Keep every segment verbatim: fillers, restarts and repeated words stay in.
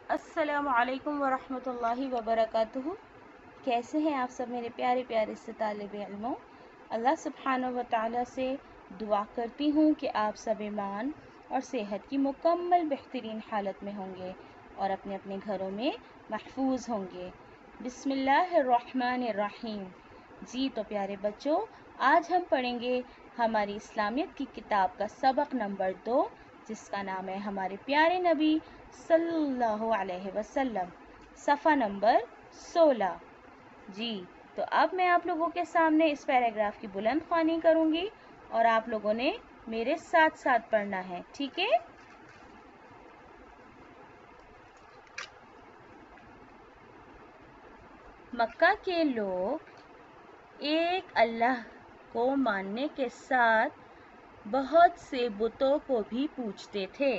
अस्सलामु अलैकुम वरहमतुल्लाहि वबरकातुहू। कैसे हैं आप सब मेरे प्यारे प्यारे से तालिब इल्मों। अल्लाह सुब्हानहू व तआला से दुआ करती हूँ कि आप सब ईमान और सेहत की मुकम्मल बेहतरीन हालत में होंगे और अपने अपने घरों में महफूज होंगे। बिस्मिल्लाहिर्रहमानिर्रहीम। जी तो प्यारे बच्चों, आज हम पढ़ेंगे हमारी इस्लामियत की किताब का सबक नंबर दो, जिसका नाम है हमारे प्यारे नबी सल्लल्लाहु अलैहि वसल्लम, सफ़ा नंबर सोलह। जी तो अब मैं आप लोगों के सामने इस पैराग्राफ की बुलंद ख्वानी करूँगी और आप लोगों ने मेरे साथ साथ पढ़ना है, ठीक है। मक्का के लोग एक अल्लाह को मानने के साथ बहुत से बुतों को भी पूजते थे।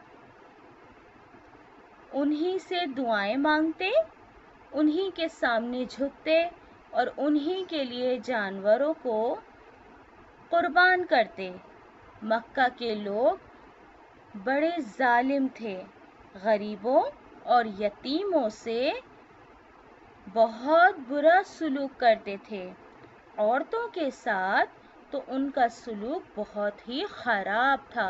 उन्हीं से दुआएं मांगते, उन्हीं के सामने झुकते और उन्हीं के लिए जानवरों को कुर्बान करते। मक्का के लोग बड़े जालिम थे, गरीबों और यतीमों से बहुत बुरा सलूक करते थे। औरतों के साथ तो उनका सलूक बहुत ही खराब था।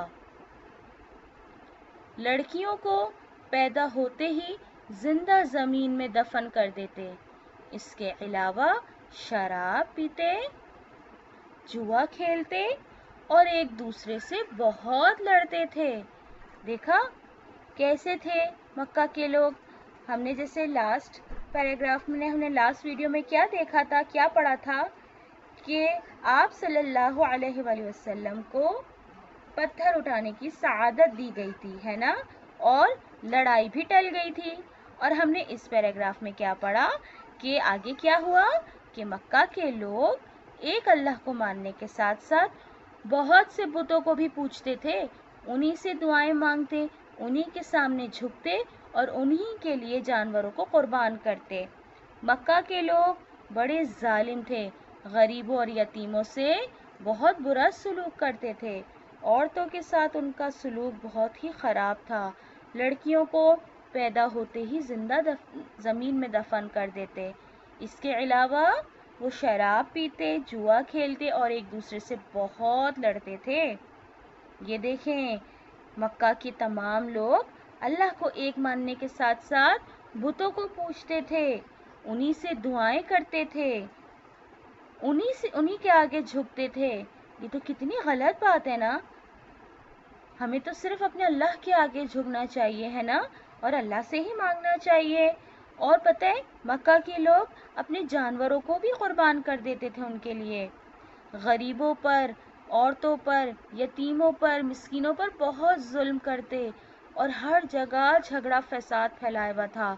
लड़कियों को पैदा होते ही जिंदा ज़मीन में दफन कर देते। इसके अलावा शराब पीते, जुआ खेलते और एक दूसरे से बहुत लड़ते थे। देखा कैसे थे मक्का के लोग। हमने जैसे लास्ट पैराग्राफ में हमने लास्ट वीडियो में क्या देखा था, क्या पढ़ा था कि आप सल्लल्लाहु अलैहि वसल्लम को पत्थर उठाने की सआदत दी गई थी, है ना, और लड़ाई भी टल गई थी। और हमने इस पैराग्राफ में क्या पढ़ा कि आगे क्या हुआ कि मक्का के लोग एक अल्लाह को मानने के साथ साथ बहुत से बुतों को भी पूजते थे, उन्हीं से दुआएं मांगते, उन्हीं के सामने झुकते और उन्हीं के लिए जानवरों को कुर्बान करते। मक्का के लोग बड़े जालिम थे, गरीबों और यतीमों से बहुत बुरा सलूक करते थे। औरतों के साथ उनका सलूक बहुत ही ख़राब था। लड़कियों को पैदा होते ही जिंदा ज़मीन में दफन कर देते। इसके अलावा वो शराब पीते, जुआ खेलते और एक दूसरे से बहुत लड़ते थे। ये देखें, मक्का के तमाम लोग अल्लाह को एक मानने के साथ साथ बुतों को पूजते थे, उन्हीं से दुआएं करते थे, उन्हीं से उन्हीं के आगे झुकते थे। ये तो कितनी गलत बात है ना। हमें तो सिर्फ अपने अल्लाह के आगे झुकना चाहिए, है ना, और अल्लाह से ही मांगना चाहिए। और पता है, मक्का के लोग अपने जानवरों को भी कुर्बान कर देते थे उनके लिए। गरीबों पर, औरतों पर, यतीमों पर, मिस्कीनों पर बहुत जुल्म करते और हर जगह झगड़ा फसाद फैलाया हुआ था,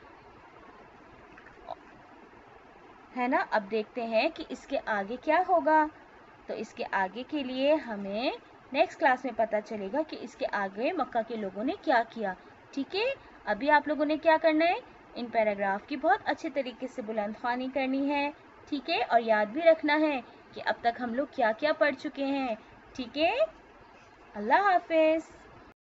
है ना। अब देखते हैं कि इसके आगे क्या होगा। तो इसके आगे के लिए हमें नेक्स्ट क्लास में पता चलेगा कि इसके आगे मक्का के लोगों ने क्या किया, ठीक है। अभी आप लोगों ने क्या करना है, इन पैराग्राफ की बहुत अच्छे तरीके से बुलंद ख्वानी करनी है, ठीक है। और याद भी रखना है कि अब तक हम लोग क्या क्या पढ़ चुके हैं, ठीक है। अल्लाह हाफिज़।